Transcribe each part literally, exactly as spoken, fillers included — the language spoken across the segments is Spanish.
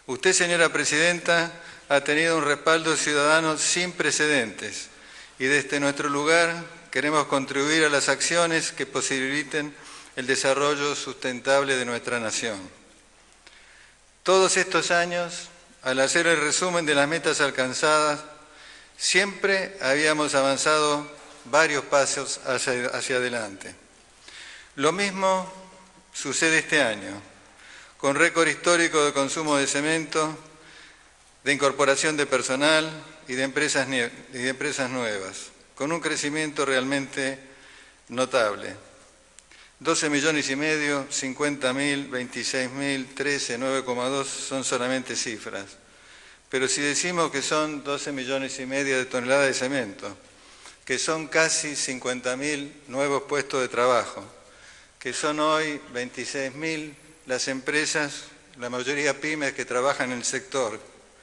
Usted, señora Presidenta, ha tenido un respaldo ciudadano sin precedentes y desde nuestro lugar queremos contribuir a las acciones que posibiliten el desarrollo sustentable de nuestra nación. Todos estos años, al hacer el resumen de las metas alcanzadas, siempre habíamos avanzado varios pasos hacia, hacia adelante. Lo mismo sucede este año, con récord histórico de consumo de cemento, de incorporación de personal y de empresas, y de empresas nuevas, con un crecimiento realmente notable. doce millones y medio, cincuenta mil, veintiséis mil, trece, nueve coma dos son solamente cifras. Pero si decimos que son doce millones y medio de toneladas de cemento, que son casi cincuenta mil nuevos puestos de trabajo, que son hoy veintiséis mil las empresas, la mayoría pymes que trabajan en el sector,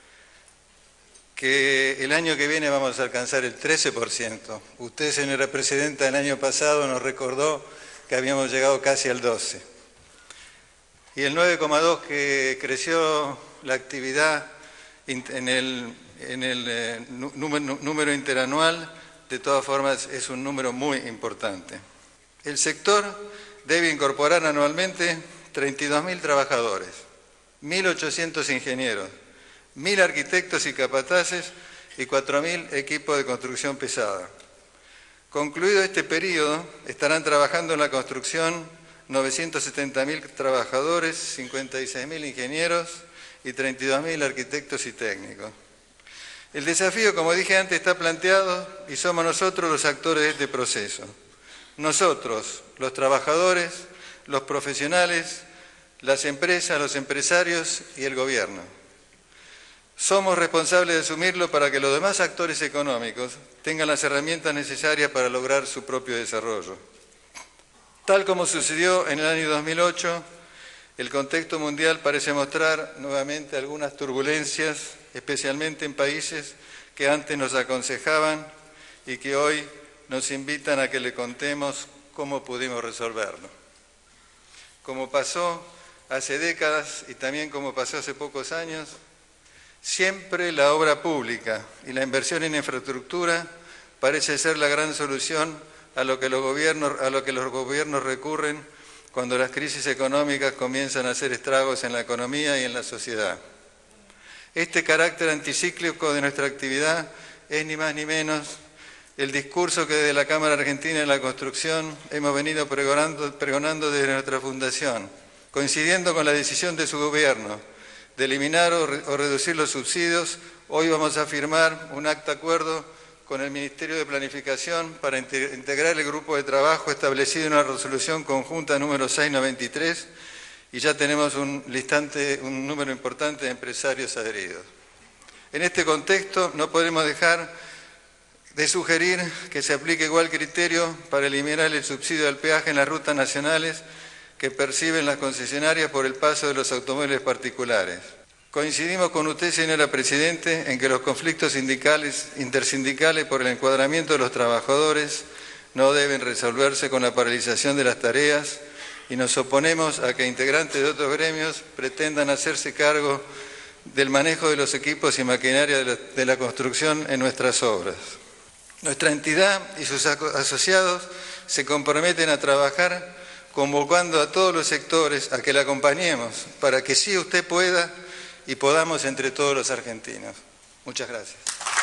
que el año que viene vamos a alcanzar el trece por ciento. Usted, señora Presidenta, el año pasado nos recordó que habíamos llegado casi al doce. Y el nueve coma dos que creció la actividad en el, en el eh, número, número interanual, de todas formas es un número muy importante. El sector debe incorporar anualmente treinta y dos mil trabajadores, mil ochocientos ingenieros, mil arquitectos y capataces y cuatro mil equipos de construcción pesada. Concluido este periodo, estarán trabajando en la construcción novecientos setenta mil trabajadores, cincuenta y seis mil ingenieros y treinta y dos mil arquitectos y técnicos. El desafío, como dije antes, está planteado y somos nosotros los actores de este proceso. Nosotros, los trabajadores, los profesionales, las empresas, los empresarios y el gobierno. Somos responsables de asumirlo para que los demás actores económicos tengan las herramientas necesarias para lograr su propio desarrollo. Tal como sucedió en el año dos mil ocho, el contexto mundial parece mostrar nuevamente algunas turbulencias, especialmente en países que antes nos aconsejaban y que hoy nos invitan a que le contemos cómo pudimos resolverlo. Como pasó hace décadas y también como pasó hace pocos años, siempre la obra pública y la inversión en infraestructura parece ser la gran solución a lo que los gobiernos, a lo que los gobiernos recurren cuando las crisis económicas comienzan a hacer estragos en la economía y en la sociedad. Este carácter anticíclico de nuestra actividad es ni más ni menos el discurso que desde la Cámara Argentina de la Construcción hemos venido pregonando, pregonando desde nuestra fundación, coincidiendo con la decisión de su gobierno de eliminar o, re, o reducir los subsidios. Hoy vamos a firmar un acta acuerdo con el Ministerio de Planificación para integrar el grupo de trabajo establecido en una resolución conjunta número seiscientos noventa y tres y ya tenemos un listante, un número importante de empresarios adheridos. En este contexto no podemos dejar de sugerir que se aplique igual criterio para eliminar el subsidio del peaje en las rutas nacionales que perciben las concesionarias por el paso de los automóviles particulares. Coincidimos con usted, señora Presidente, en que los conflictos sindicales, intersindicales por el encuadramiento de los trabajadores no deben resolverse con la paralización de las tareas y nos oponemos a que integrantes de otros gremios pretendan hacerse cargo del manejo de los equipos y maquinaria de la, de la construcción en nuestras obras. Nuestra entidad y sus asociados se comprometen a trabajar convocando a todos los sectores a que la acompañemos para que sí usted pueda y podamos entre todos los argentinos. Muchas gracias.